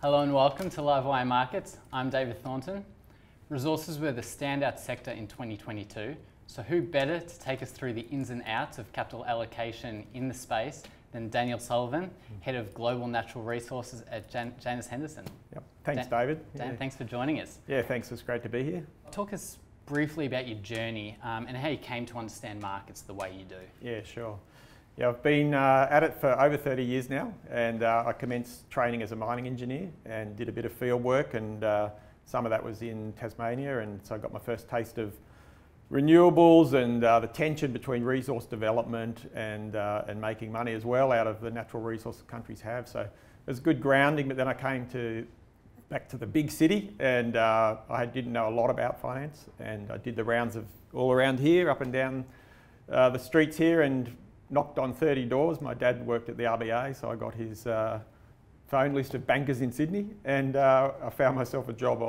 Hello and welcome to Livewire Markets. I'm David Thornton. Resources were the standout sector in 2022, so who better to take us through the ins and outs of capital allocation in the space than Daniel Sullivan, Head of Global Natural Resources at Janus Henderson. Yep. Thanks, David. Dan, thanks for joining us. Yeah, thanks. It's great to be here. Talk us briefly about your journey and how you came to understand markets the way you do. Yeah, sure. Yeah, I've been at it for over 30 years now, and I commenced training as a mining engineer and did a bit of field work, and some of that was in Tasmania, and so I got my first taste of renewables and the tension between resource development and making money as well out of the natural resources countries have. So it was good grounding, but then I came back to the big city, and I didn't know a lot about finance, and I did the rounds of all around here, up and down the streets here, and knocked on 30 doors. My dad worked at the RBA, so I got his phone list of bankers in Sydney, and I found myself a job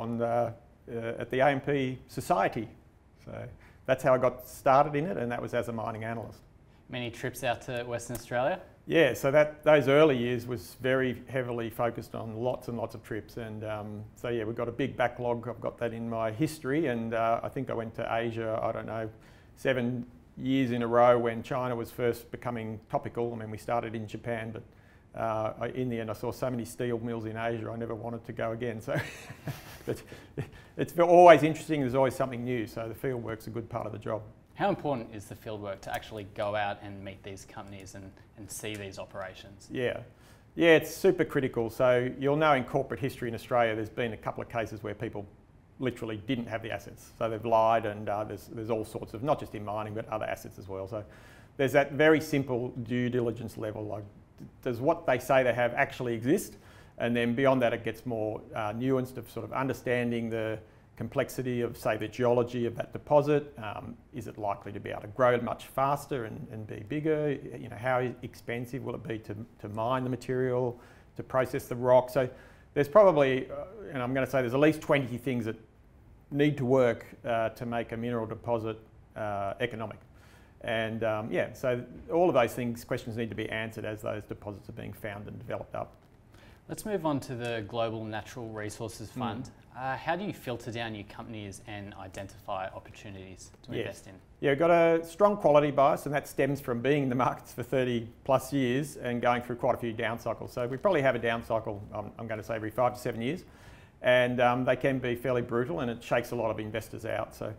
at the AMP Society. So that's how I got started in it, and that was as a mining analyst. Many trips out to Western Australia? Yeah, so those early years was very heavily focused on lots and lots of trips, and so yeah, we've got a big backlog. I've got that in my history, and I think I went to Asia, I don't know, 7 years in a row when China was first becoming topical. I mean, we started in Japan, but in the end I saw so many steel mills in Asia, I never wanted to go again. So but it's always interesting, there's always something new, so the field work's a good part of the job. How important is the field work to actually go out and meet these companies and see these operations? Yeah, it's super critical. So you'll know in corporate history in Australia there's been a couple of cases where people literally didn't have the assets. So they've lied, and there's all sorts of, not just in mining, but other assets as well. So there's that very simple due diligence level, like does what they say they have actually exist? And then beyond that it gets more nuanced of sort of understanding the complexity of, say, the geology of that deposit. Is it likely to be able to grow much faster and be bigger? You know, how expensive will it be to mine the material, to process the rock? So there's probably, and I'm going to say there's at least 20 things that need to work to make a mineral deposit economic. And yeah, so all of those questions need to be answered as those deposits are being found and developed up. Let's move on to the Global Natural Resources Fund. How do you filter down your companies and identify opportunities to invest in? Yeah, we've got a strong quality bias, and that stems from being in the markets for 30 plus years and going through quite a few down cycles. So we probably have a down cycle, I'm going to say every 5 to 7 years, and they can be fairly brutal, and it shakes a lot of investors out. So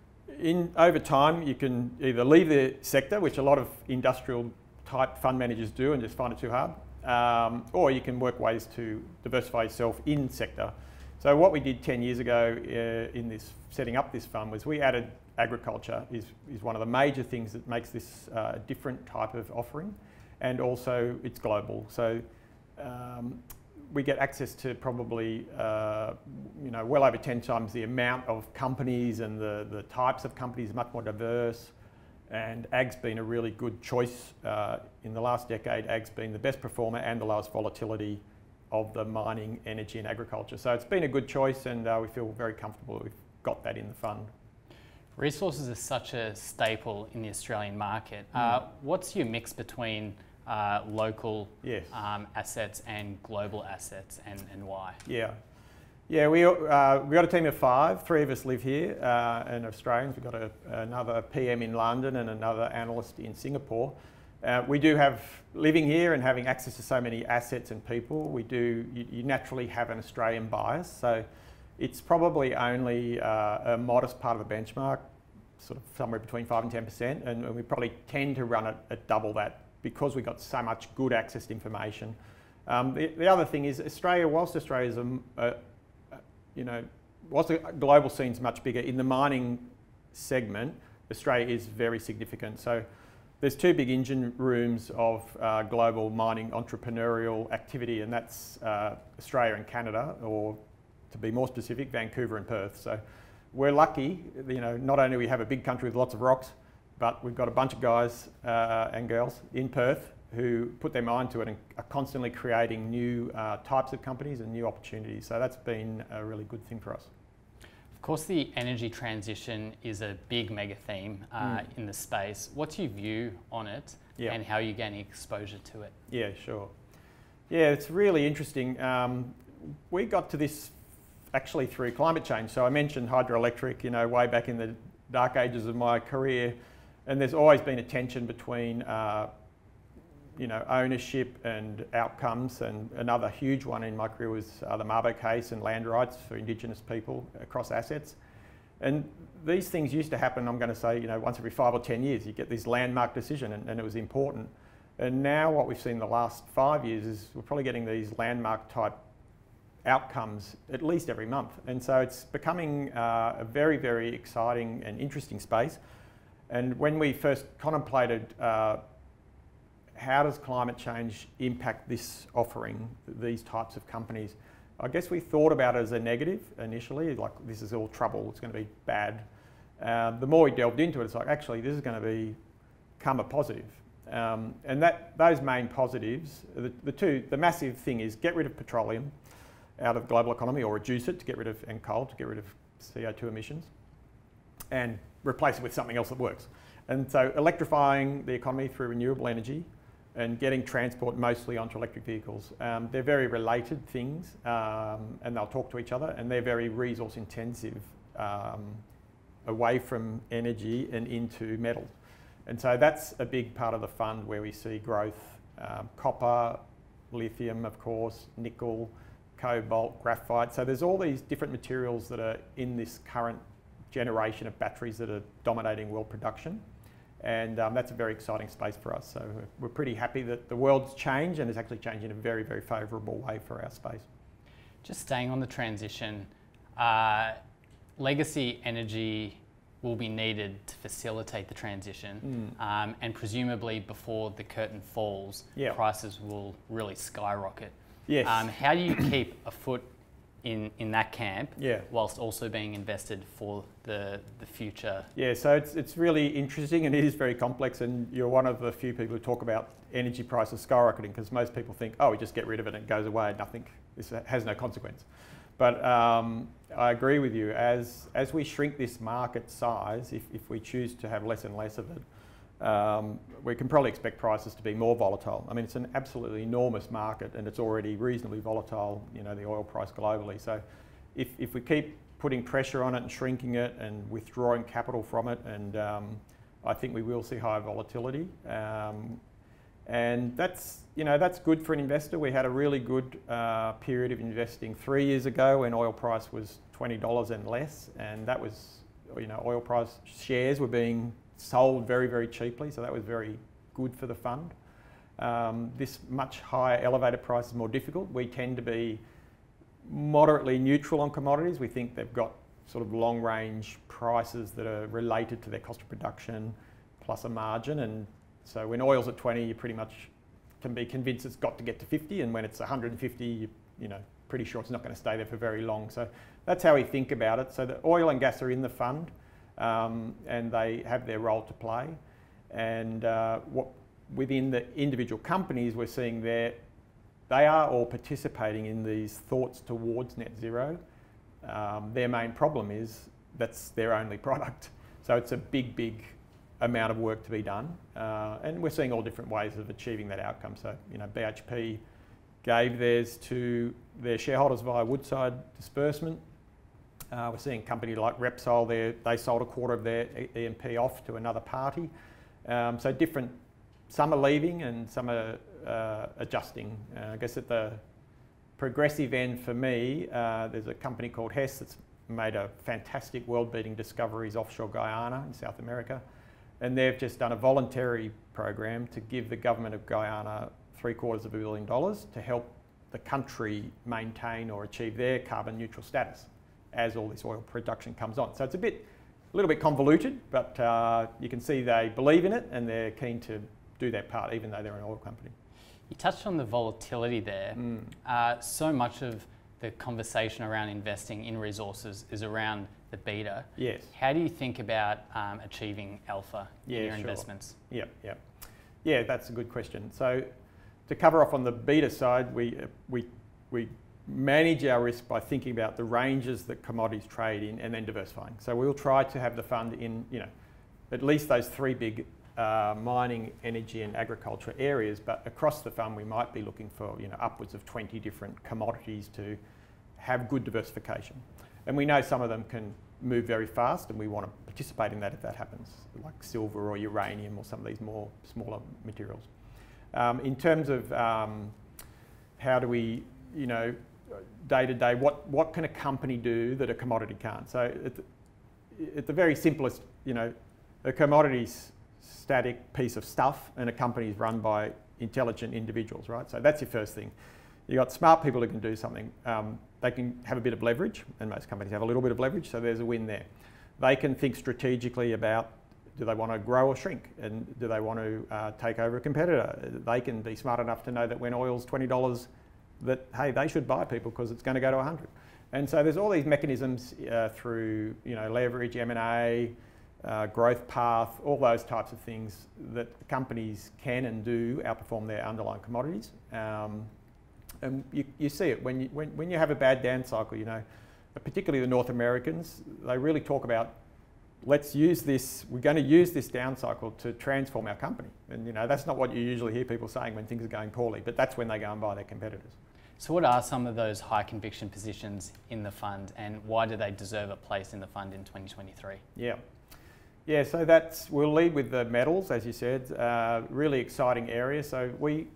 over time you can either leave the sector, which a lot of industrial type fund managers do and just find it too hard, or you can work ways to diversify yourself in sector. So what we did 10 years ago in setting up this fund was we added agriculture is one of the major things that makes this a different type of offering, and also it's global. So we get access to probably well over 10 times the amount of companies, and the types of companies much more diverse. And ag's been a really good choice. In the last decade, ag's been the best performer and the lowest volatility of the mining, energy and agriculture. So it's been a good choice, and we feel very comfortable that we've got that in the fund. Resources are such a staple in the Australian market. What's your mix between local assets and global assets, and why? Yeah, we got a team of 5. 3 of us live here, and Australians. We've got another PM in London and another analyst in Singapore. We do have, living here and having access to so many assets and people, you naturally have an Australian bias. So it's probably only a modest part of the benchmark, sort of somewhere between 5 and 10%, and we probably tend to run it at double that because we've got so much good access to information. The other thing is Australia, whilst Australia's whilst the global scene's much bigger, in the mining segment, Australia is very significant. So there's 2 big engine rooms of global mining entrepreneurial activity, and that's Australia and Canada, or to be more specific, Vancouver and Perth. So we're lucky, not only we have a big country with lots of rocks, but we've got a bunch of guys and girls in Perth who put their mind to it and are constantly creating new types of companies and new opportunities. So that's been a really good thing for us. Of course, the energy transition is a big mega theme in the space. What's your view on it, and how are you gaining exposure to it? Yeah, sure. Yeah, it's really interesting. we got to this actually through climate change. So I mentioned hydroelectric, way back in the dark ages of my career, and there's always been a tension between ownership and outcomes, and another huge one in my career was the Mabo case and land rights for Indigenous people across assets. And these things used to happen, I'm going to say, once every 5 or 10 years, you get this landmark decision, and it was important. And now what we've seen in the last 5 years is we're probably getting these landmark type outcomes at least every month. And so it's becoming a very, very exciting and interesting space. And when we first contemplated how does climate change impact this offering, these types of companies, I guess we thought about it as a negative initially, like this is all trouble, it's going to be bad. The more we delved into it, it's like actually this is going to become a positive. And those main positives, the massive thing is get rid of petroleum out of the global economy, or reduce it to get rid of, and coal to get rid of CO2 emissions, and replace it with something else that works. And so electrifying the economy through renewable energy and getting transport mostly onto electric vehicles. They're very related things, and they'll talk to each other, and they're very resource intensive, away from energy and into metal. And so that's a big part of the fund where we see growth. Copper, lithium, of course, nickel, cobalt, graphite. So there's all these different materials that are in this current generation of batteries that are dominating world production. And that's a very exciting space for us. So we're pretty happy that the world's changed, and it's actually changed in a very, very favourable way for our space. Just staying on the transition, legacy energy will be needed to facilitate the transition, and presumably before the curtain falls, prices will really skyrocket. Yes. How do you keep a foot in that camp, whilst also being invested for the future? Yeah, so it's really interesting, and it is very complex, and you're one of the few people who talk about energy prices skyrocketing, because most people think, oh, we just get rid of it and it goes away, nothing, this has no consequence. But I agree with you, as we shrink this market size, if we choose to have less and less of it, we can probably expect prices to be more volatile. I mean, it's an absolutely enormous market, and it's already reasonably volatile, the oil price globally. So if we keep putting pressure on it and shrinking it and withdrawing capital from it, and I think we will see higher volatility. And that's good for an investor. We had a really good period of investing 3 years ago when oil price was $20 and less, and that was, oil price shares were being sold very, very cheaply, so that was very good for the fund. This much higher elevated price is more difficult. We tend to be moderately neutral on commodities. We think they've got sort of long range prices that are related to their cost of production plus a margin, and so when oil's at 20, you pretty much can be convinced it's got to get to 50, and when it's 150, you're pretty sure it's not going to stay there for very long. So that's how we think about it. So the oil and gas are in the fund, and they have their role to play. And within the individual companies, we're seeing they are all participating in these thoughts towards net zero. Their main problem is that's their only product. So it's a big, big amount of work to be done, and we're seeing all different ways of achieving that outcome. So BHP gave theirs to their shareholders via Woodside disbursement. We're seeing a company like Repsol, they sold a quarter of their E&P off to another party. So some are leaving and some are adjusting. I guess at the progressive end for me, there's a company called Hess that's made a fantastic world-beating discoveries offshore Guyana in South America. And they've just done a voluntary program to give the government of Guyana $750 million to help the country maintain or achieve their carbon neutral status as all this oil production comes on. So it's a little bit convoluted, but you can see they believe in it and they're keen to do their part, even though they're an oil company. You touched on the volatility there. So much of the conversation around investing in resources is around the beta. Yes. How do you think about achieving alpha in your investments? Yeah, that's a good question. So to cover off on the beta side, we manage our risk by thinking about the ranges that commodities trade in and then diversifying. So we'll try to have the fund in at least those three big mining, energy and agriculture areas, but across the fund we might be looking for upwards of 20 different commodities to have good diversification. And we know some of them can move very fast, and we want to participate in that if that happens, like silver or uranium or some of these more smaller materials. In terms of how do we, day to day, what can a company do that a commodity can't? So at the very simplest, a commodity's static piece of stuff, and a company is run by intelligent individuals, right? So that's your first thing. You've got smart people who can do something. They can have a bit of leverage, and most companies have a little bit of leverage, so there's a win there. They can think strategically about, do they want to grow or shrink? And do they want to take over a competitor? They can be smart enough to know that when oil's $20, that, hey, they should buy people because it's going to go to 100. And so there's all these mechanisms through, leverage, M&A, growth path, all those types of things that companies can and do outperform their underlying commodities. And you see it when you have a bad down cycle, particularly the North Americans, they really talk about, let's use this, we're going to use this down cycle to transform our company. And that's not what you usually hear people saying when things are going poorly, but that's when they go and buy their competitors. So what are some of those high conviction positions in the fund, and why do they deserve a place in the fund in 2023? Yeah, so we'll lead with the metals, as you said, really exciting area. So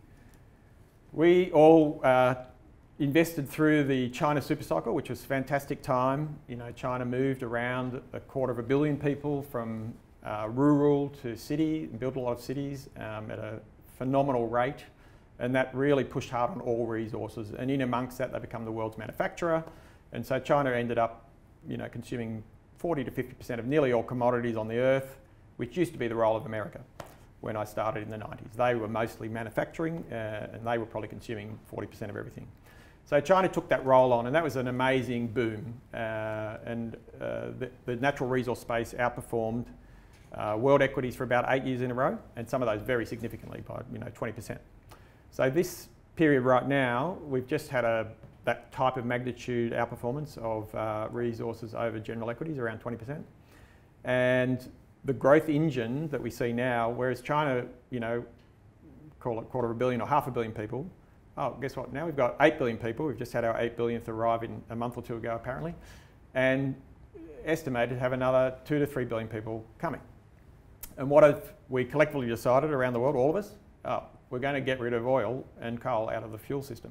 we all invested through the China super cycle, which was a fantastic time. China moved around 250 million people from rural to city, and built a lot of cities at a phenomenal rate. And that really pushed hard on all resources. And in amongst that, they become the world's manufacturer. And so China ended up, consuming 40 to 50% of nearly all commodities on the earth, which used to be the role of America when I started in the 90s. They were mostly manufacturing, and they were probably consuming 40% of everything. So China took that role on, and that was an amazing boom. The natural resource space outperformed world equities for about 8 years in a row, and some of those very significantly by 20%. So this period right now, we've just had that type of magnitude outperformance of resources over general equities, around 20%. And the growth engine that we see now, whereas China, call it 250 million or 500 million people, oh, guess what? Now we've got 8 billion people. We've just had our 8 billionth arrive in a month or two ago, apparently, and estimated to have another 2 to 3 billion people coming. And what have we collectively decided around the world, all of us? Oh, we're going to get rid of oil and coal out of the fuel system.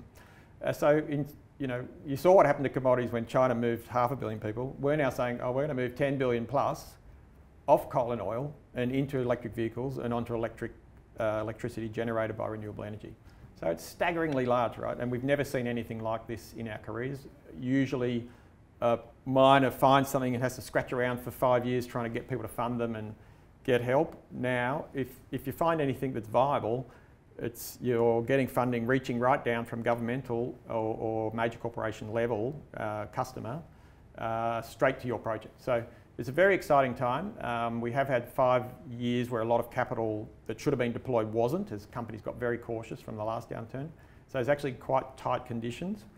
You saw what happened to commodities when China moved 500 million people. We're now saying, oh, we're going to move 10 billion plus off coal and oil and into electric vehicles and onto electricity generated by renewable energy. So it's staggeringly large, right? And we've never seen anything like this in our careers. Usually a miner finds something and has to scratch around for 5 years trying to get people to fund them and get help. Now, if you find anything that's viable, you're getting funding reaching right down from governmental or major corporation level customer straight to your project. So it's a very exciting time. We have had 5 years where a lot of capital that should have been deployed wasn't, as companies got very cautious from the last downturn. So it's actually quite tight conditions.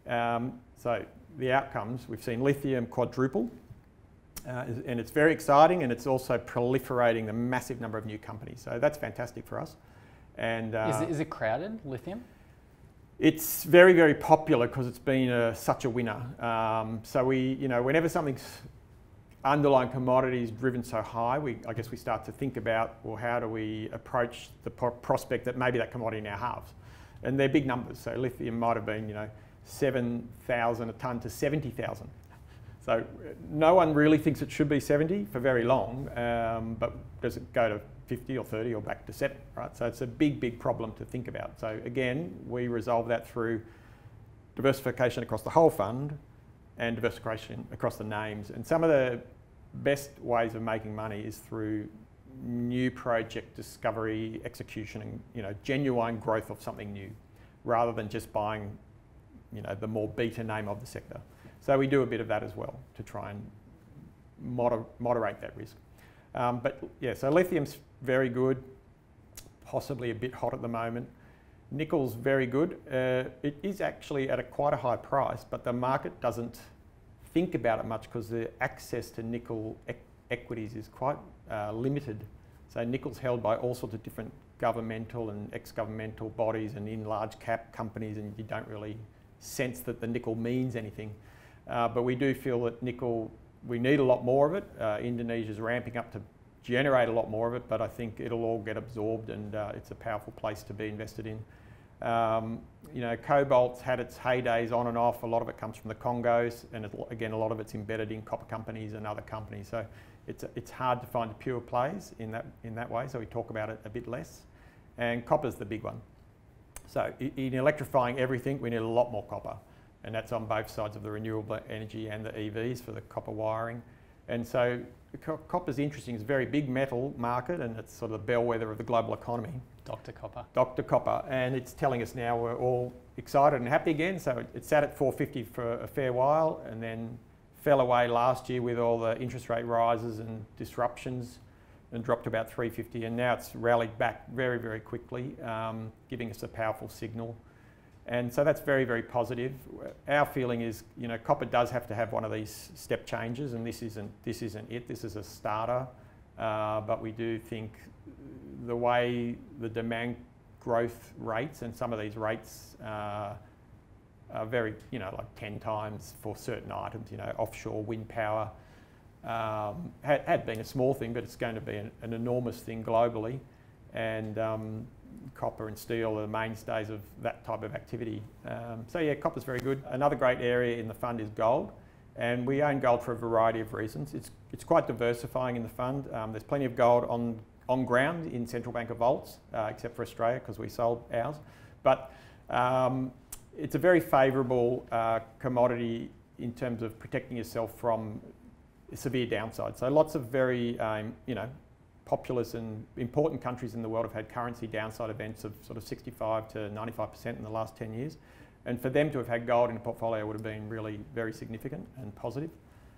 So the outcomes, we've seen lithium quadruple, and it's very exciting, and it's also proliferating the massive number of new companies. So that's fantastic for us. And is it crowded, lithium? It's very, very popular because it's been such a winner. So whenever something's underlying commodities driven so high, I guess we start to think about, well, how do we approach the prospect that maybe that commodity now halves? And they're big numbers. So lithium might have been, 7,000 a tonne to 70,000. So no one really thinks it should be 70 for very long, but does it go to 50 or 30 or back to 7, right? So it's a big, big problem to think about. So again, we resolve that through diversification across the whole fund and diversification across the names. And some of the best ways of making money is through new project discovery, execution, and genuine growth of something new, rather than just buying the more beta name of the sector. So we do a bit of that as well to try and moderate that risk. But yeah, so lithium's very good, possibly a bit hot at the moment. Nickel's very good. It is actually at quite a high price, but the market doesn't think about it much because the access to nickel equities is quite limited. So nickel's held by all sorts of different governmental and ex-governmental bodies and in large cap companies, and you don't really sense that the nickel means anything. But we do feel that nickel, we need a lot more of it. Indonesia's ramping up to generate a lot more of it, but I think it'll all get absorbed, and it's a powerful place to be invested in. You know, cobalt's had its heydays on and off. A lot of it comes from the Congos, and again, a lot of it's embedded in copper companies and other companies. So it's hard to find pure plays in that way. So we talk about it a bit less. And copper's the big one. So in electrifying everything, we need a lot more copper, and that's on both sides of the renewable energy and the EVs for the copper wiring. And so copper's interesting. It's a very big metal market, and it's sort of the bellwether of the global economy. Dr. Copper. Dr. Copper, and it's telling us now we're all excited and happy again. So it sat at 450 for a fair while, and then fell away last year with all the interest rate rises and disruptions, and dropped to about 350, and now it's rallied back very, very quickly, giving us a powerful signal. And so that's very, very positive. Our feeling is, you know, copper does have to have one of these step changes, and this isn't it. This is a starter, but we do think the way the demand growth rates, and some of these rates are very, you know, like 10 times for certain items, you know, offshore wind power had been a small thing, but it's going to be an enormous thing globally. And copper and steel are the mainstays of that type of activity. So yeah, copper's very good. Another great area in the fund is gold, and we own gold for a variety of reasons. It's quite diversifying in the fund. There's plenty of gold on ground in central banker vaults, except for Australia because we sold ours. But it's a very favourable commodity in terms of protecting yourself from severe downside. So lots of very, you know, populous and important countries in the world have had currency downside events of sort of 65 to 95% in the last 10 years. And for them to have had gold in a portfolio would have been really very significant and positive.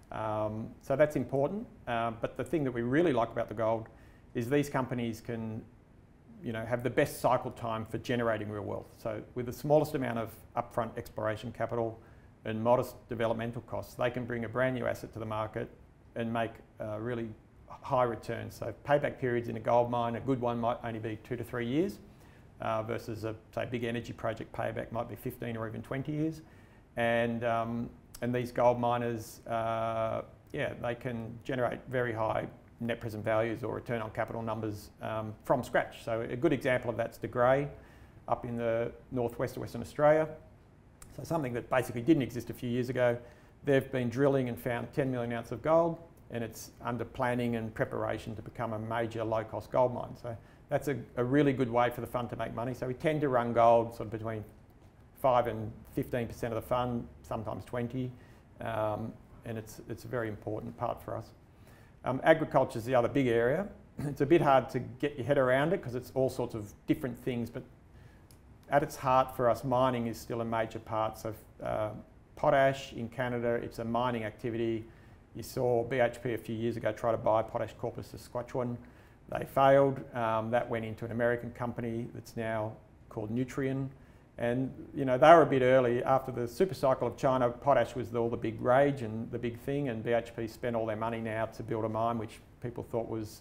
So that's important. But the thing that we really like about the gold is these companies can, you know, have the best cycle time for generating real wealth. So with the smallest amount of upfront exploration capital and modest developmental costs, they can bring a brand new asset to the market and make really high returns. So payback periods in a gold mine, a good one might only be 2 to 3 years, versus a, say, big energy project payback might be 15 or even 20 years. And these gold miners, yeah, they can generate very high net present values or return on capital numbers from scratch. So a good example of that's De Grey up in the northwest of Western Australia. So something that basically didn't exist a few years ago. They've been drilling and found 10 million ounces of gold, and it's under planning and preparation to become a major low-cost gold mine. So that's a really good way for the fund to make money. So we tend to run gold sort of between 5 and 15% of the fund, sometimes 20, and it's a very important part for us. Agriculture is the other big area. It's a bit hard to get your head around it because it's all sorts of different things, but at its heart for us, mining is still a major part. So potash in Canada, it's a mining activity. You saw BHP a few years ago try to buy Potash Corpus Saskatchewan. They failed. That went into an American company that's now called Nutrien. And you know, they were a bit early. After the super cycle of China, potash was all the big rage and the big thing, and BHP spent all their money now to build a mine which people thought was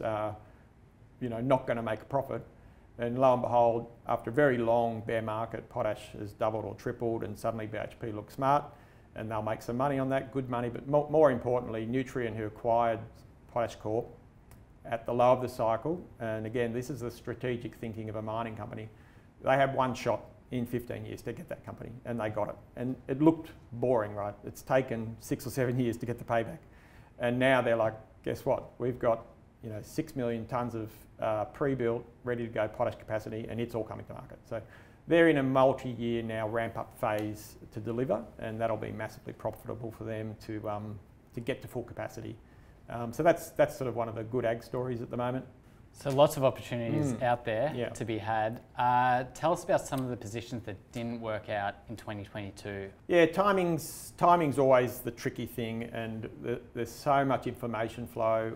you know, not going to make a profit. And lo and behold, after a very long bear market, potash has doubled or tripled, and suddenly BHP looks smart and they'll make some money on that, good money. But more importantly, Nutrien, who acquired Potash Corp at the low of the cycle, and again, this is the strategic thinking of a mining company, they had one shot in 15 years to get that company, and they got it. And it looked boring, right? It's taken 6 or 7 years to get the payback. And now they're like, guess what? We've got, you know, 6 million tonnes of pre-built, ready to go potash capacity, and it's all coming to market. So they're in a multi-year now ramp-up phase to deliver, and that'll be massively profitable for them to get to full capacity. So that's sort of one of the good ag stories at the moment. So lots of opportunities out there Yeah. to be had. Tell us about some of the positions that didn't work out in 2022. Yeah, timing's always the tricky thing, and there's so much information flow,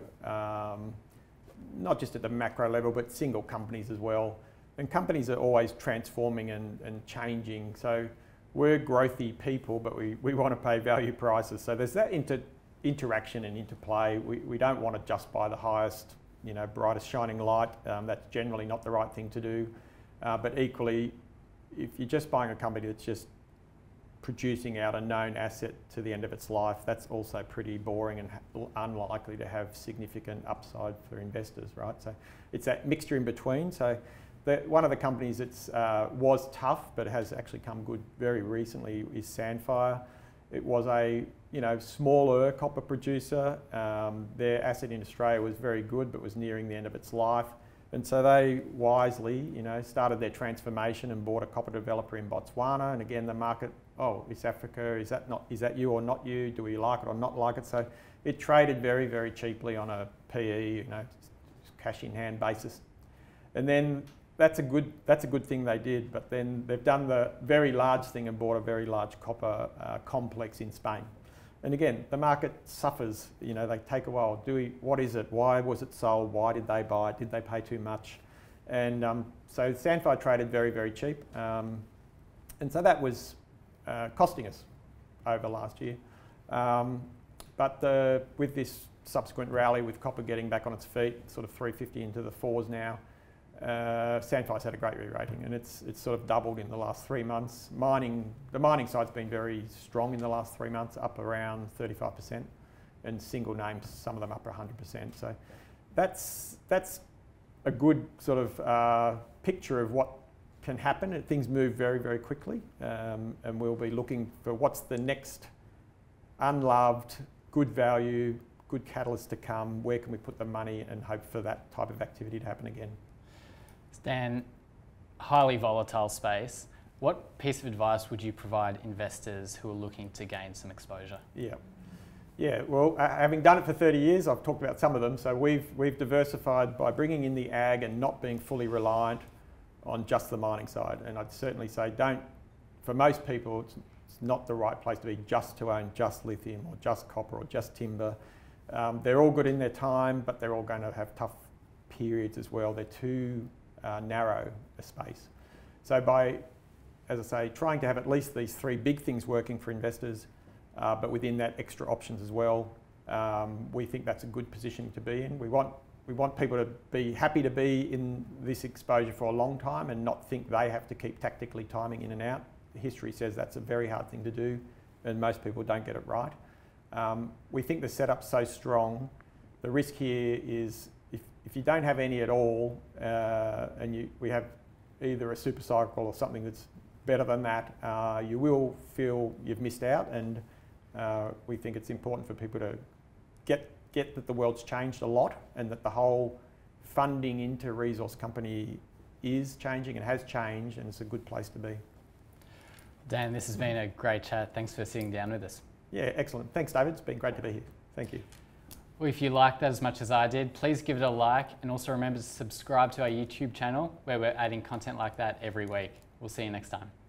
not just at the macro level, but single companies as well. And companies are always transforming and changing. So we're growthy people, but we want to pay value prices. So there's that interaction and interplay. We don't want to just buy the highest, you know, brightest shining light. That's generally not the right thing to do. But equally, if you're just buying a company that's just producing out a known asset to the end of its life, that's also pretty boring and unlikely to have significant upside for investors, right? So it's that mixture in between. So one of the companies that was tough but has actually come good very recently is Sandfire. It was a smaller copper producer. Their asset in Australia was very good but was nearing the end of its life. And so they wisely, started their transformation and bought a copper developer in Botswana. And again, the market, oh, East Africa, is that you or not you? Do we like it or not like it? So it traded very, very cheaply on a PE, cash in hand basis. And then that's a good thing they did. But then they've done the very large thing and bought a very large copper complex in Spain. And again, the market suffers, they take a while. What is it? Why was it sold? Why did they buy it? Did they pay too much? And so Sandfire traded very, very cheap. And so that was costing us over last year. But with this subsequent rally with copper getting back on its feet, sort of 350 into the fours now, Sandfire's had a great re-rating, and it's sort of doubled in the last 3 months. The mining side's been very strong in the last 3 months, up around 35%, and single names, some of them up 100%. So that's a good sort of picture of what can happen. And things move very, very quickly, and we'll be looking for what's the next unloved, good value, good catalyst to come. Where can we put the money and hope for that type of activity to happen again? Stan, highly volatile space. What piece of advice would you provide investors who are looking to gain some exposure? Yeah. Well, having done it for 30 years, I've talked about some of them. So we've diversified by bringing in the ag and not being fully reliant on just the mining side. And I'd certainly say for most people, it's not the right place to be just to own just lithium or just copper or just timber. They're all good in their time, but they're all going to have tough periods as well. They're too narrow a space. So by, as I say, trying to have at least these three big things working for investors, but within that extra options as well, we think that's a good position to be in. We want people to be happy to be in this exposure for a long time and not think they have to keep tactically timing in and out. History says that's a very hard thing to do, and most people don't get it right. We think the setup's so strong. The risk here is if you don't have any at all, and we have either a super cycle or something that's better than that, you will feel you've missed out. And we think it's important for people to get that the world's changed a lot, and that the whole funding into resource company is changing and has changed, and it's a good place to be. Dan, this has been a great chat. Thanks for sitting down with us. Yeah, excellent. Thanks, David. It's been great to be here. Thank you. Well, if you liked that as much as I did, please give it a like, and also remember to subscribe to our YouTube channel where we're adding content like that every week. We'll see you next time.